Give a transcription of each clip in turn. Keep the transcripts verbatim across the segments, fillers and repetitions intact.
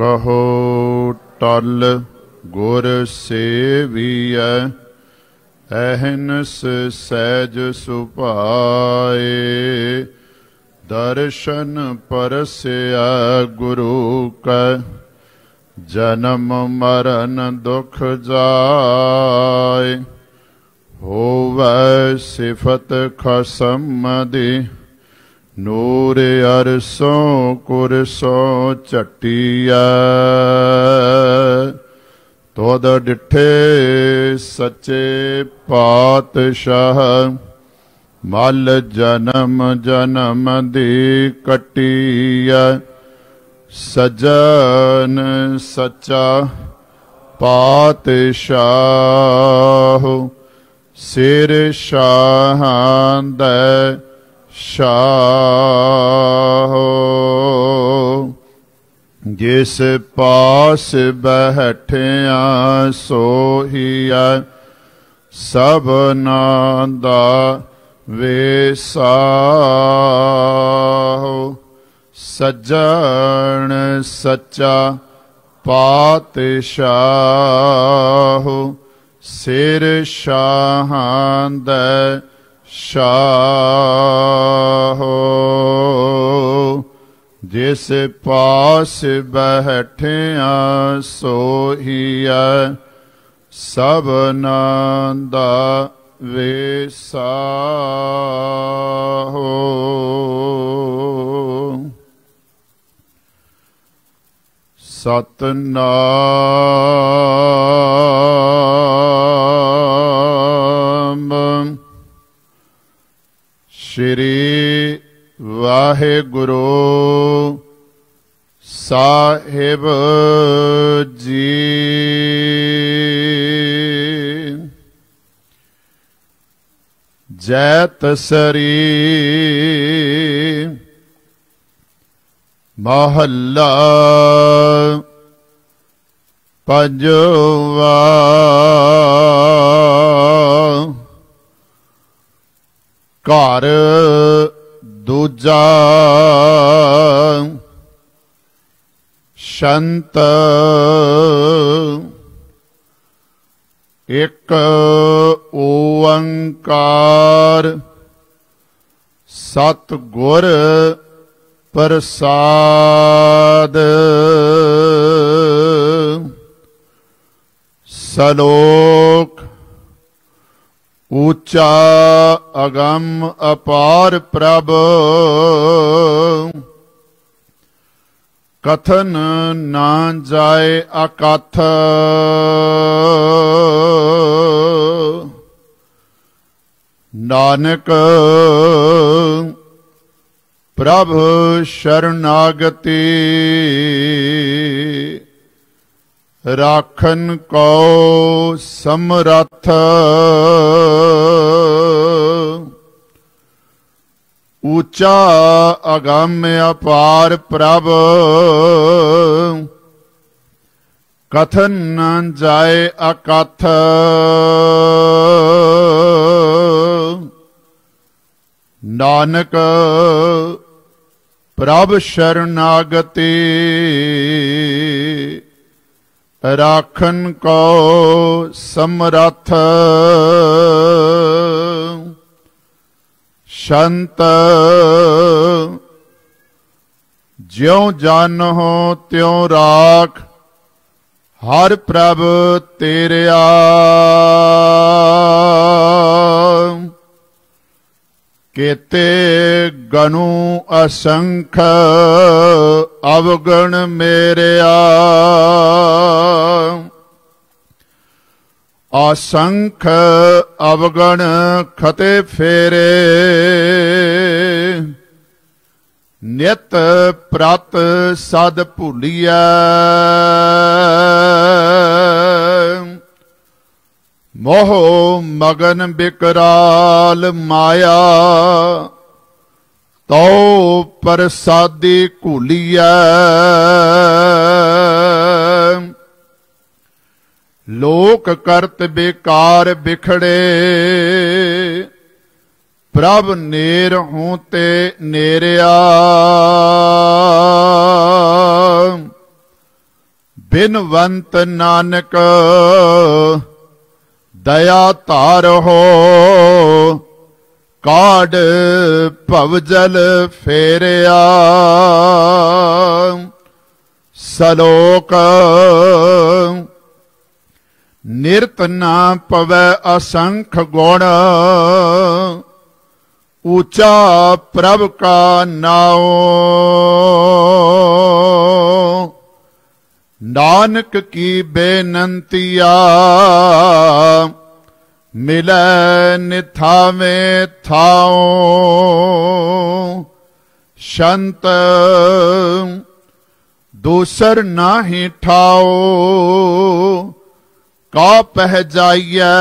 कहो टल गुर सेविय अहनस सहज सुभाए दर्शन परस्या गुरु का जन्म मरण दुख जाए होवै सिफत खसम दी नूर अरसों कुरसों चटिया तोद डिठे सच्चे पातशाह मल जन्म जन्म दी कटिया सजन सच्चा पातशाह सिर शाहां दै शाह जिस पास बैठिया सोहिया सबना दा वेसाहो सज्जन सच्चा पातशाह सिर शाहां दै शाह जिस पास बैठिया सोहिया सबना दा वेसाहो। सतनाम श्री वाहिगुरु साहिब जी। जैतसरी महला पंजवा घर दूजा शंत एक ओंकार सतगुर प्रसाद सलोक ऊंचा अगम अपार प्रभ कथन ना जाए अकथ नानक प्रभ शरणागति राखन को समरथ ऊंचा अगम्य अपार प्रभ कथन न जाए अकथ नानक प्रभ शरणागति राखन को समरथ संत ज्यों जानो त्यों राख हर प्रभ तेरिया केते गनु असंख अवगण मेरिया असंख अवगण खते फेरे नित प्रत सद भूलिया मोह मगन बिकराल माया तो प्रसादी घूलिया लोक करत बेकार बिखड़े प्रभ नेर हूं ते नेरिया बिनवंत नानक दया तार हो, काढ़ भवजल फेरिया। सलोक निरत ना पवै असंख गुण, ऊंचा प्रभ का नाओ। नानक की बेनंतिया, मिलै निथावे थाओ। संत दूसर नाहि ठाओ, का पह जाइए।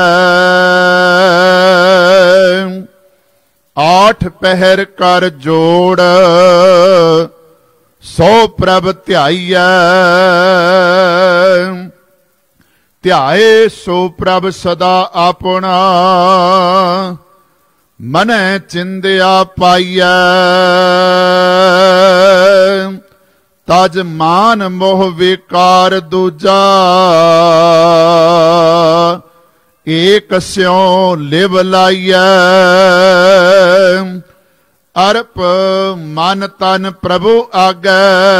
आठ पहर कर जोड़, सो प्रभ ध्याइए। ध्याए सो प्रभ सदा अपना, मनै चिंदिया पाइए। तज मान मोह विकार दूजा, एक स्यों लिव लाइए। अर्प मन तन प्रभु आगे,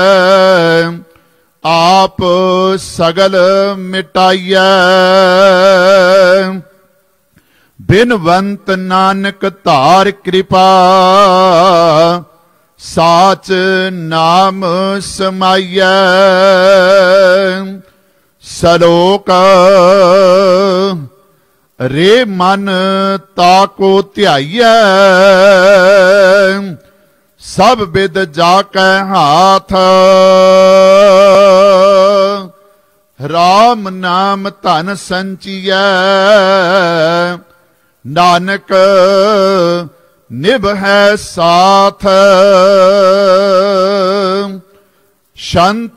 आप सगल मिटाइए। बिनवंत नानक धार कृपा, साच नाम समाइए। सलोक रे मन ताको ध्याइए। सब बिद जाकै हाथ, राम नाम धन संचिए। नानक निभ है साथ, संत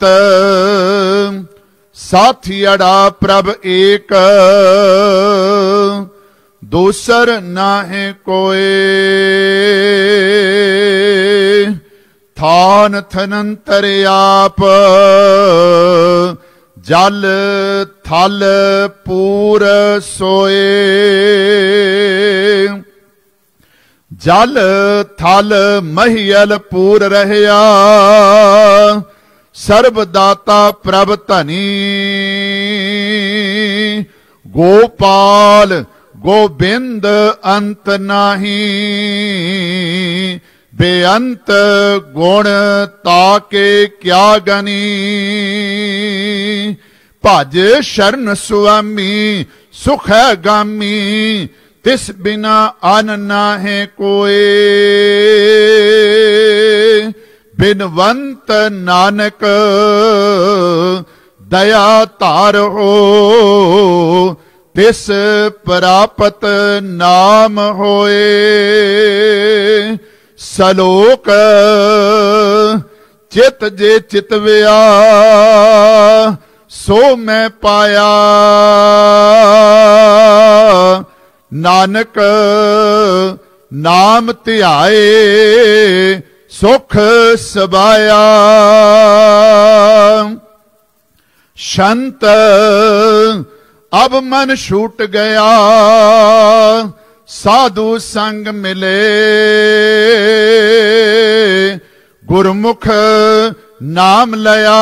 साथियड़ा प्रभ एक। दूसर नाहे कोई, थान थनंतर आप। जल थल पूर सोए, जल थल महियल पूर रहया। सर्वदाता प्रभ धनी, गोपाल गोबिंद अंत नाही। बेअंत गुण ताके क्या गनी। भज शरण सुआमी सुख है गामी। तिस बिना अन नाहे कोई। बिनवंत नानक दया तार हो। तिस प्रापत नाम होए। सलोक चित जे चितव्या, सो मैं पाया। नानक नाम ध्याए, सुख सबाया। संत अब मन छूट गया, साधु संग मिले। गुरमुख नाम लया,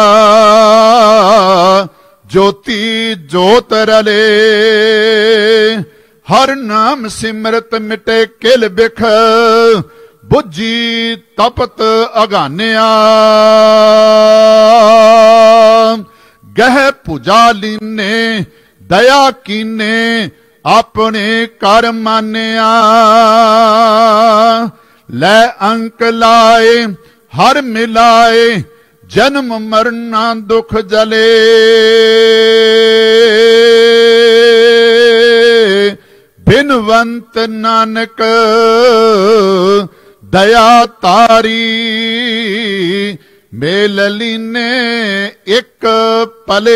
ज्योति जोत रले। हर नाम सिमरत मिटे किल बिख, बुझी तपत अगानिया। गह पुजा लीने दया कीने, अपने कर मानिया। लै अंक लाए हर मिलाए, जन्म मरना दुख जले। बिनवंत नानक दया तारी, मेल लीने एक पले।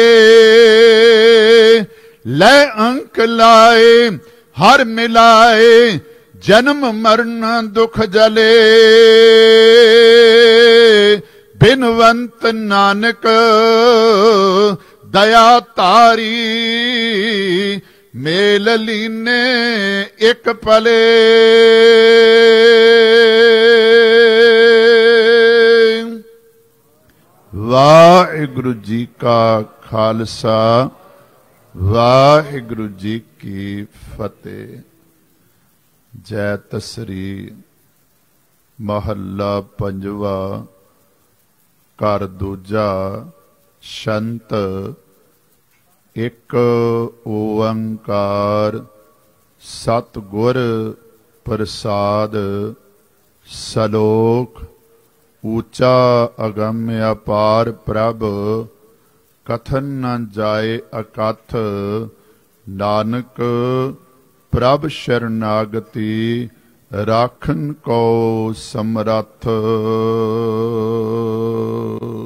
लै अंक लाए हर मिलाए, जन्म मरण दुख जले। बिनवंत नानक दया तारी मेल लीने एक पले। वाहिगुरु जी का खालसा वाहिगुरु जी की फतेह। जय तसरी महला पंजवा कर दूजा शंत एक ओंकार सतगुर प्रसाद सलोक ऊंचा अगम्य अपार प्रभ कथन न जाए अकथ। नानक प्रभ शरणागति राखन को समरथ।